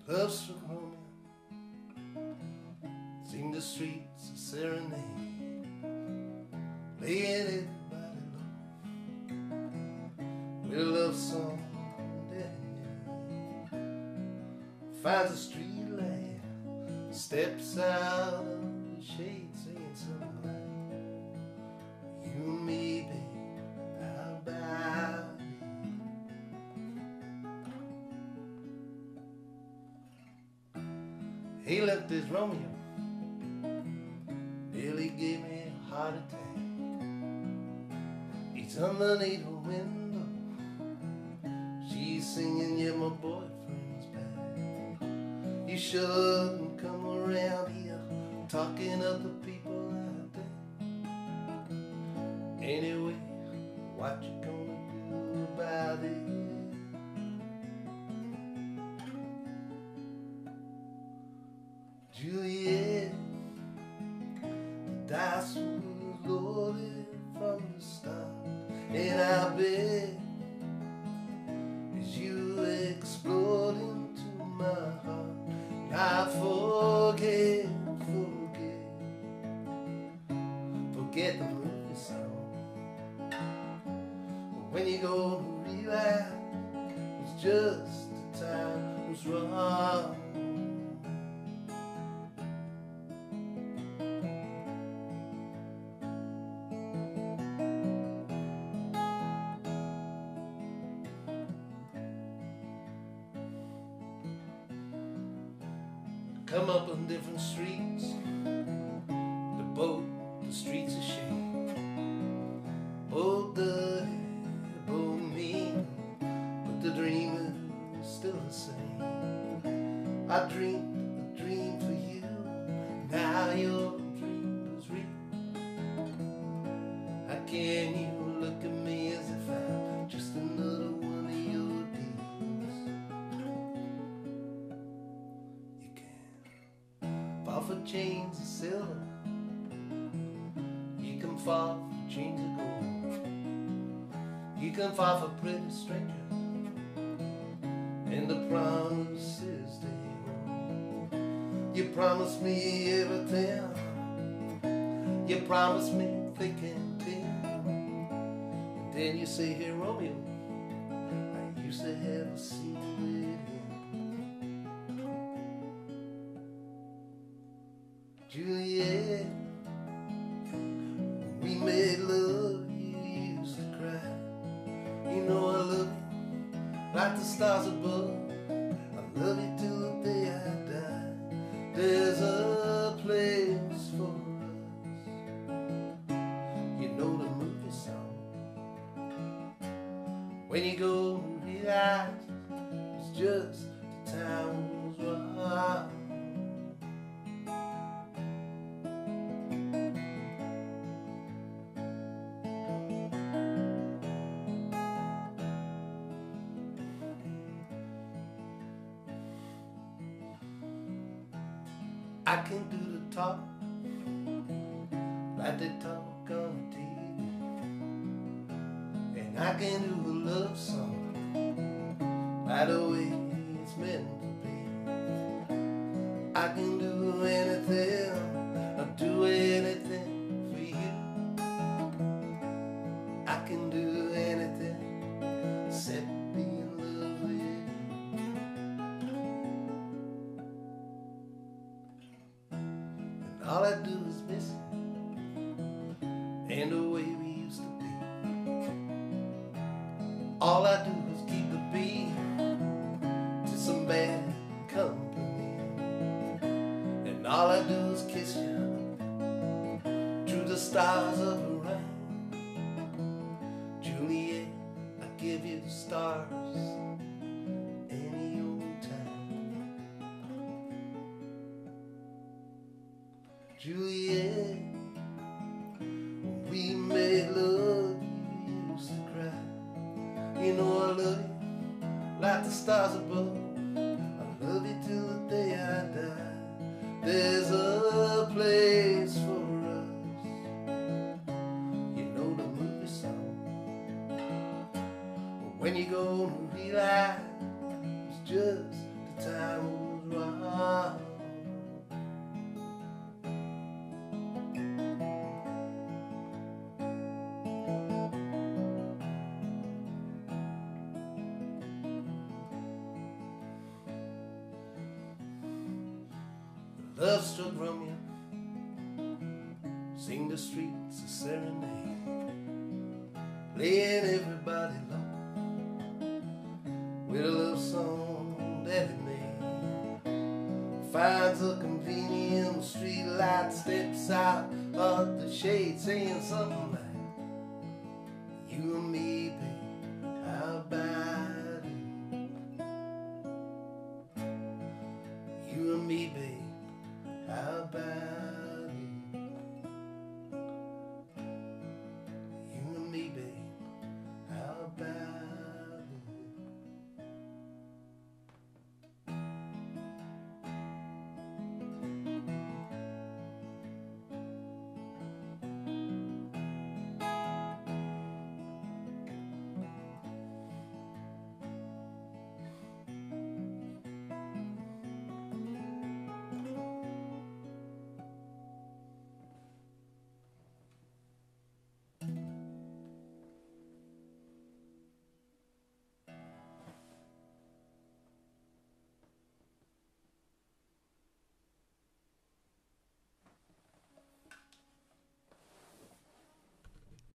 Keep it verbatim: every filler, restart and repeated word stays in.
loves from Romeo, sing the streets a serenade, laying everybody low with a love song. Finds a street light, steps out of the shade, saying something like, you and me, babe, how about it? He left his Romeo, nearly gave me a heart attack. He's underneath a window, she's singing, yeah, my boyfriend's back. You shouldn't come around here talking of the people out there. Anyway, what you gonna do about it? Juliet, the dice was loaded from the start, and I bet as you explode into my heart, I forget, forget, forget the movie song. When you go to realize it's just the time was wrong. Come up on different streets, the boat, the streets of shame, both dirty, both mean, but the dream is still the same. I dreamed a dream for you, now your dream is real. How can you look at me as if I'm just another one of your deals? You can fall for chains of silver, you can fall for chains of gold, you can fall for pretty strangers, and the promises they hold. You promised me everything, you promised me thick and thin, and then you say, hey Romeo, I used to have a scene with him. Juliet, when we made love, you used to cry. You know I love you like the stars above. I love you till the day I die. There's a place for us. You know the movie song. When you go and realize it's just the time was wrong. I can do the talk like they talk on T V, and I can do a love song by the way it's meant to be. I can do anything, I'll do anything for you. I can do anything except be in love with you. All I do is miss it, and the way we used to be. All I do is keep the beat to some bad company, and all I do is kiss you through the stars of the rain. Juliet, I give you the stars any old time. Juliet, when we made love, you used to cry. You know I love you like the stars above. I love you till the day I die. There's a place for us. You know the movie song. When you go to realize it's just the time Love struck Romeo, sing the streets a serenade, playing everybody low with a love song that he made. Finds a convenient street light, steps out of the shade, saying something like, you and me, babe, how about it? You and me, babe, how about it?